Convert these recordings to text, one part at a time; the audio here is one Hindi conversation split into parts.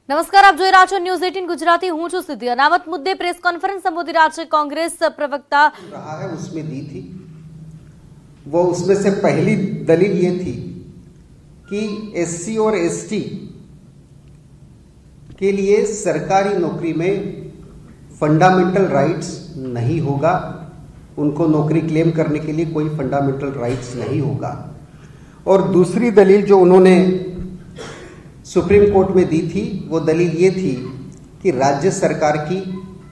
નમસ્કાર, આપ જોઈ રહ્યા છો ન્યૂઝ 18 ગુજરાતી। હું છું સિદ્ધિ। અનામત મુદ્દે પ્રેસ કોન્ફરન્સ संबोधित રહ્યા છે कांग्रेस प्रवक्ता। रहा है उसमें दी थी वो, उसमें से पहली दलील ये थी कि एससी और एसटी के लिए सरकारी नौकरी में फंडामेंटल राइट्स नहीं होगा, उनको नौकरी क्लेम करने के लिए कोई फंडामेंटल राइट्स नहीं होगा। और दूसरी दलील जो उन्होंने सुप्रीम कोर्ट में दी थी वो दलील ये थी कि राज्य सरकार की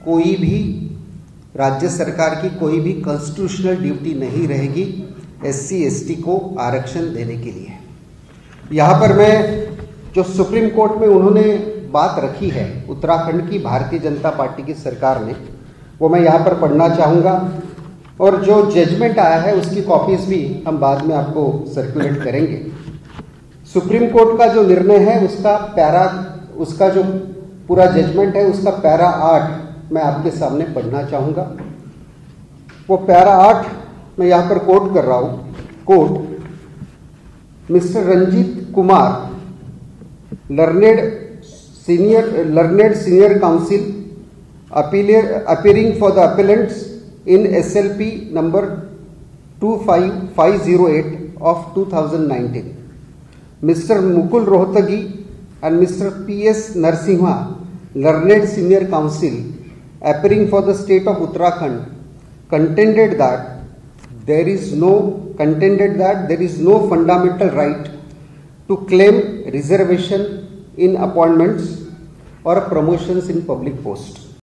कोई भी कॉन्स्टिट्यूशनल ड्यूटी नहीं रहेगी एससी एसटी को आरक्षण देने के लिए। यहाँ पर मैं जो सुप्रीम कोर्ट में उन्होंने बात रखी है उत्तराखंड की भारतीय जनता पार्टी की सरकार ने, वो मैं यहाँ पर पढ़ना चाहूँगा। और जो जजमेंट आया है उसकी कॉपीज भी हम बाद में आपको सर्कुलेट करेंगे। सुप्रीम कोर्ट का जो निर्णय है उसका जो पूरा जजमेंट है उसका पैरा 8 मैं आपके सामने पढ़ना चाहूँगा। वो पैरा 8 मैं यहाँ पर कोट कर रहा हूँ। Quote, mister Ranjit Kumar, learned senior counsel appearing for the appellants in SLP number 25508 of 2019. Mr. Mukul Rohtagi and Mr. P.S. Narsimha, learned senior counsel appearing for the state of Uttarakhand, contended that there is no fundamental right to claim reservation in appointments or promotions in public post.